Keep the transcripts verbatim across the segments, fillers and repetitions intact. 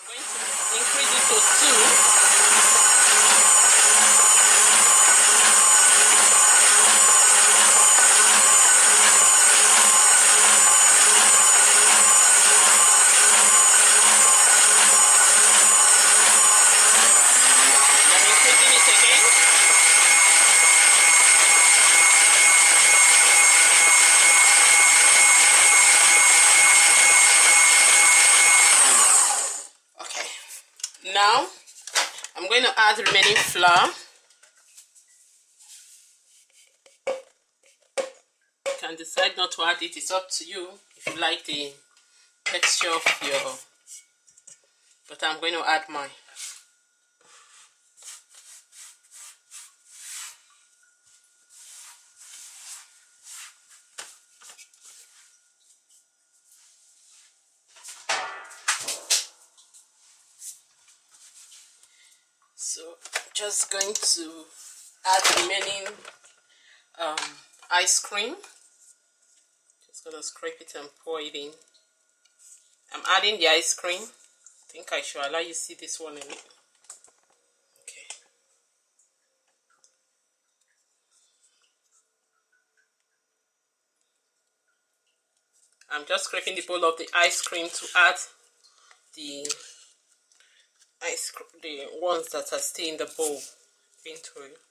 I'm going to increase it to two. Now I'm going to add the remaining flour. You can decide not to add it, it's up to you if you like the texture of your, but I'm going to add mine. So just going to add the remaining um, ice cream. Just gonna scrape it and pour it in. I'm adding the ice cream. I think I should allow you to see this one in it. Okay. I'm just scraping the bowl of the ice cream to add the ice cream, the ones that are still in the bowl into it.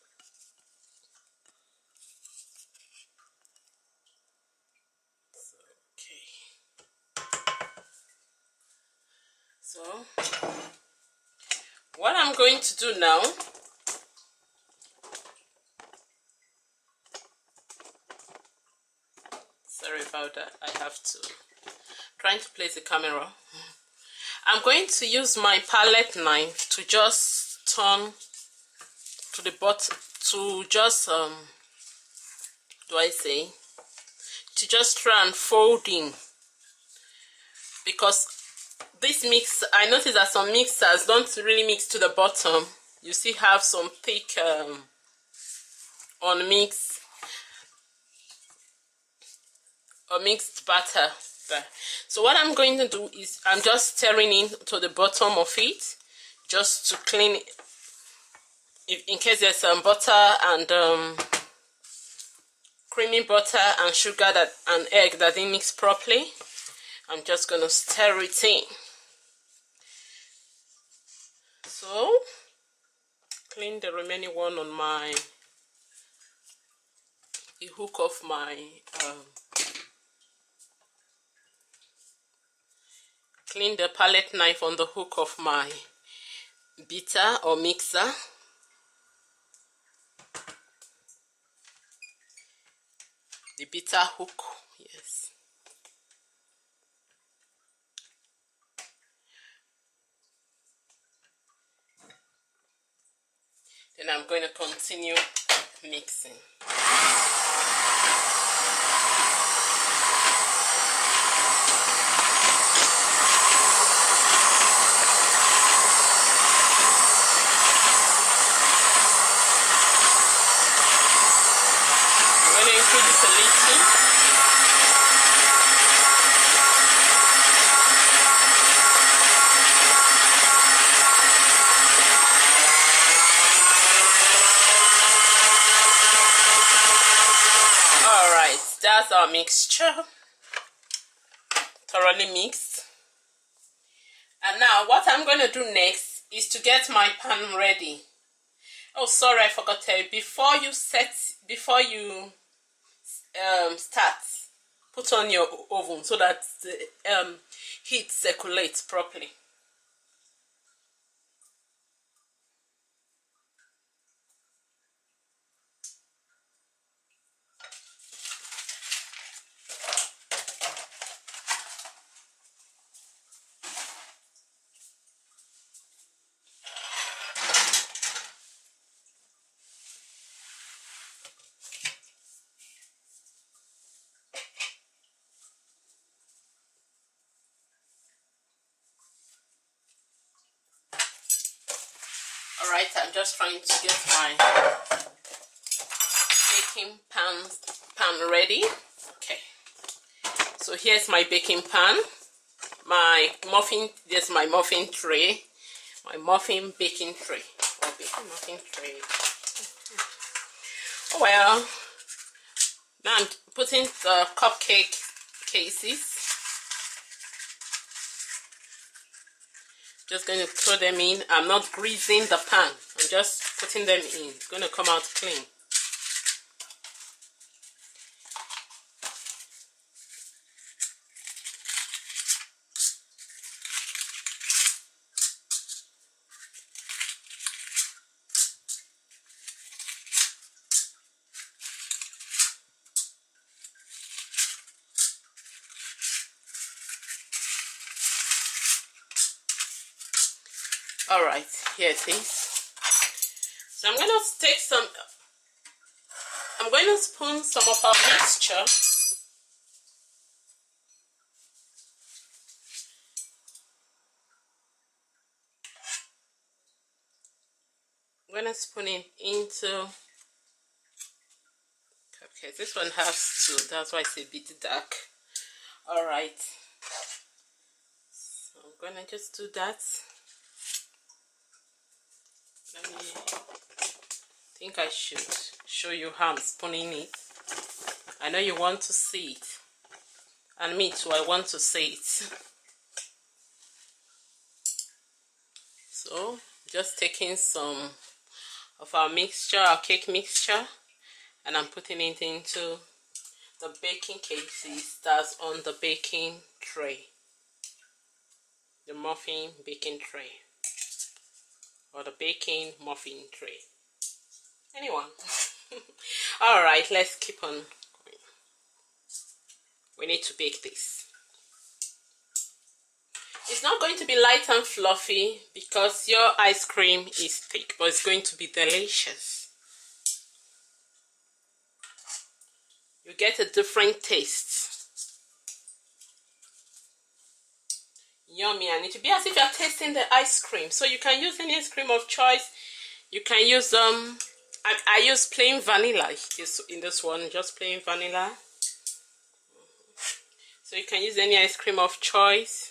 So what I'm going to do now, sorry about that, I have to, trying to place the camera. I'm going to use my palette knife to just turn to the bottom, to just, um, do I say, to just try and fold in, because this mix, I noticed that some mixers don't really mix to the bottom. You still have some thick um, on mix or mixed batter there. So what I'm going to do is I'm just stirring in to the bottom of it, just to clean it, if, in case there's some butter and um, creamy butter and sugar that and egg that didn't mix properly. I'm just gonna stir it in. So clean the remaining one on my the hook of my um, clean the palette knife on the hook of my beater or mixer. The beater hook, yes. Then I'm going to continue mixing. I'm going to increase it a little. That's our mixture, thoroughly mixed. And now what I'm going to do next is to get my pan ready. Oh, sorry, I forgot to tell you, before you set, before you um, start, put on your oven so that the um, heat circulates properly. Alright, I'm just trying to get my baking pan, pan ready. Okay, so here's my baking pan. my muffin, there's my muffin tray, my muffin baking tray, or baking muffin tray. Oh well, now I'm putting the cupcake cases. Just going to throw them in. I'm not greasing the pan, I'm just putting them in. It's going to come out clean. All right, here it is. So I'm going to take some, I'm going to spoon some of our mixture. I'm going to spoon it into, okay, this one has two, that's why it's a bit dark. All right, so I'm going to just do that. Let me, I think I should show you how I'm spooning it. I know you want to see it, and me too, I want to see it. So, just taking some of our mixture, our cake mixture, and I'm putting it into the baking cases that's on the baking tray, the muffin baking tray, or the baking muffin tray. Anyone. All right, let's keep on going. We need to bake this. It's not going to be light and fluffy because your ice cream is thick, but it's going to be delicious. You get a different taste. Yummy, and it will be as if you're tasting the ice cream. So you can use any ice cream of choice. You can use um I, I use plain vanilla this, in this one, just plain vanilla. So you can use any ice cream of choice.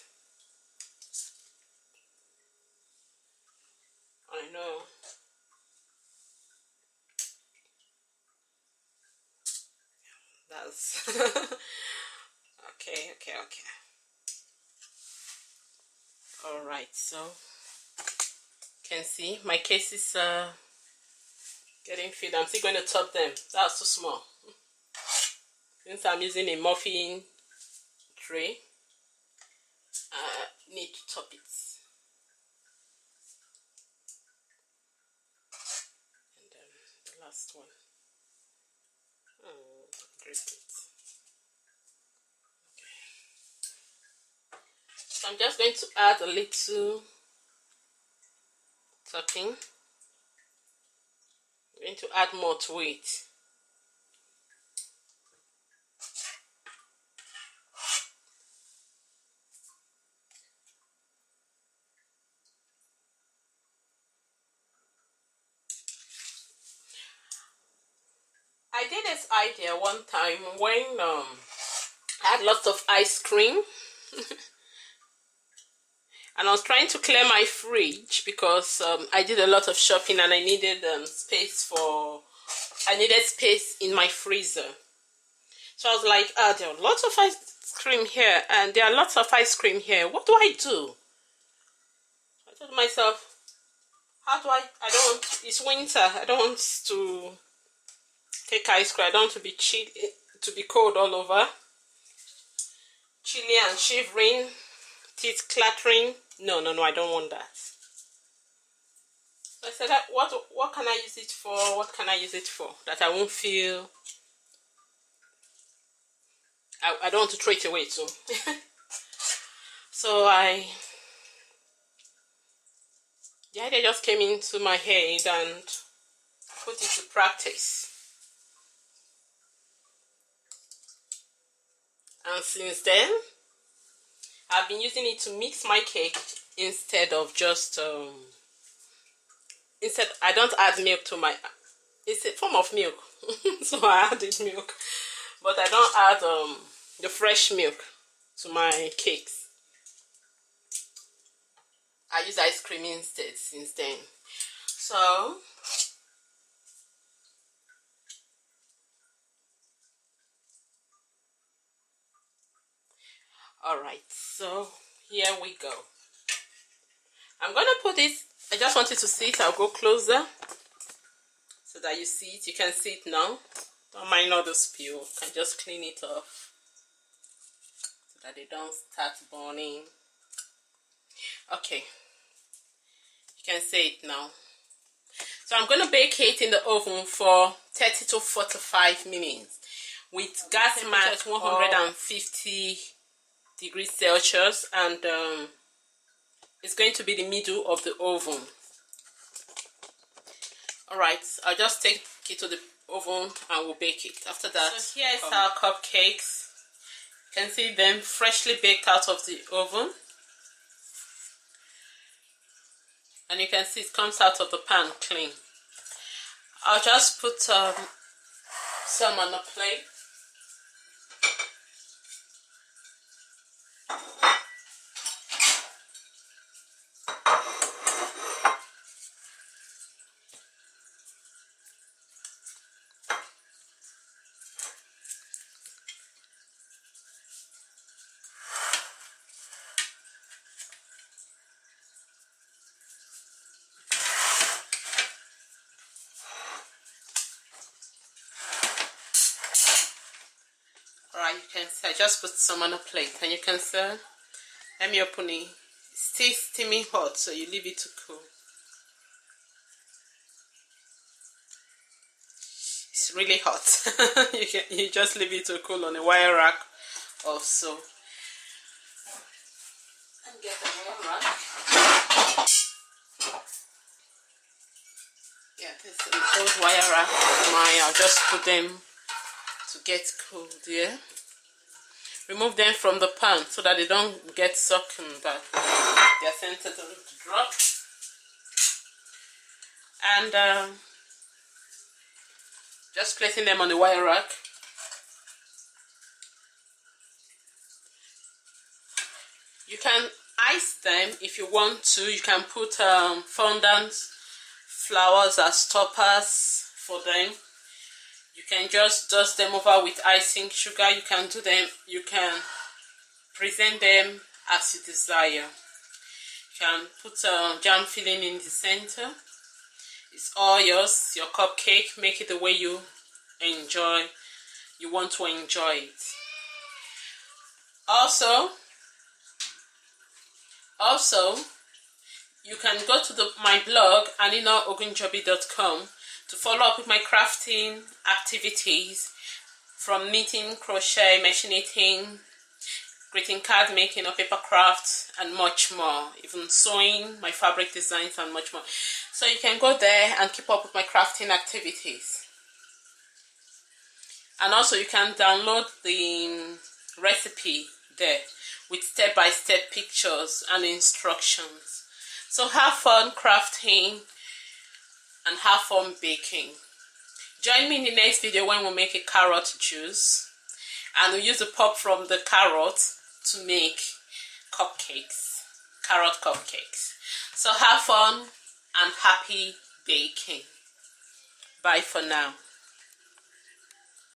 I know. That's okay, okay, okay. All right, so you can see my case is uh, getting filled. I'm still going to top them. That's too small. Since I'm using a muffin tray, I need to top it. And then the last one. Oh, grip it. Okay. So I'm just going to add a little topping. I'm going to add more to it. I did this idea one time when um, I had lots of ice cream and I was trying to clear my fridge because um, I did a lot of shopping and I needed um, space for, I needed space in my freezer. So I was like, ah, there are lots of ice cream here and there are lots of ice cream here. What do I do? I thought to myself, how do I, I don't want, it's winter, I don't want to take ice cream. I don't want to be chilly, to be cold all over, chilly and shivering, teeth clattering. No, no, no, I don't want that. So I said, what, what can I use it for? What can I use it for that I won't feel? I, I don't want to throw it away too. So I, the idea just came into my head and put it to practice. And since then, I've been using it to mix my cake instead of just, um, instead, I don't add milk to my, it's a form of milk. So I added milk. But I don't add um, the fresh milk to my cakes. I use ice cream instead since then. So alright, so here we go. I'm gonna put it, I just wanted to see it. I'll go closer so that you see it. You can see it now. Don't mind all the spill. You can just clean it off so that they don't start burning. Okay, you can see it now. So I'm going to bake it in the oven for thirty to forty-five minutes with gas mat at one hundred fifty degrees Celsius, and um, it's going to be the middle of the oven. Alright, I'll just take it to the oven and we'll bake it. After that, so here is our cupcakes. You can see them freshly baked out of the oven. And you can see it comes out of the pan clean. I'll just put um, some on a plate. Alright, you can see I just put some on a plate, and you can see, let me open it. It's still steaming hot, so you leave it to cool. It's really hot. you can you just leave it to cool on a wire rack or so. And get the wire rack. Yeah, this is those wire rack of mine. I'll just put them to get cool there. Remove them from the pan so that they don't get soaking back. They are sensitive to drop. And um, just placing them on the wire rack. You can ice them if you want to. You can put um, fondant flowers as toppers for them. You can just dust them over with icing sugar. You can do them, you can present them as you desire. You can put a jam filling in the center. It's all yours, your cupcake. Make it the way you enjoy, you want to enjoy it. Also, also, you can go to the, my blog, anina ogunjobi dot com, to follow up with my crafting activities, from knitting, crochet, machine knitting, greeting card making or paper crafts, and much more. Even sewing, my fabric designs, and much more. So you can go there and keep up with my crafting activities. And also you can download the recipe there with step-by-step pictures and instructions. So have fun crafting and have fun baking. Join me in the next video when we make a carrot juice, and we'll use the pulp from the carrot to make cupcakes, carrot cupcakes. So have fun and happy baking. Bye for now.